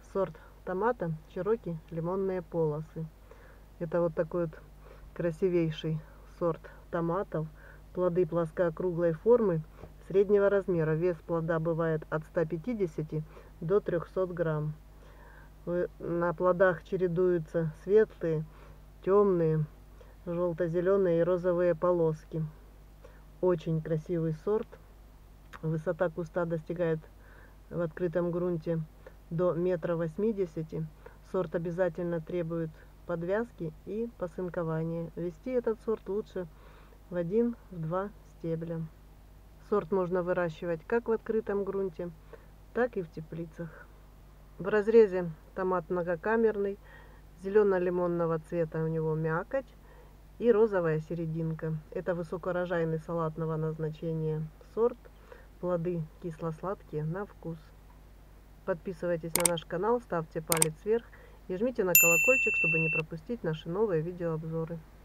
Сорт томата Чероки лимонные полосы. Это вот такой вот красивейший сорт томатов. Плоды плоскоокруглой формы, среднего размера. Вес плода бывает от 150 до 300 грамм. На плодах чередуются светлые, темные, желто-зеленые и розовые полоски. Очень красивый сорт. Высота куста достигает в открытом грунте до 1,80 м. Сорт обязательно требует подвязки и посынкования. Вести этот сорт лучше в 1-2 стебля. Сорт можно выращивать как в открытом грунте, так и в теплицах. В разрезе томат многокамерный, зелено-лимонного цвета у него мякоть и розовая серединка. Это высокоурожайный салатного назначения сорт. Плоды кисло-сладкие на вкус. Подписывайтесь на наш канал, ставьте палец вверх и жмите на колокольчик, чтобы не пропустить наши новые видеообзоры.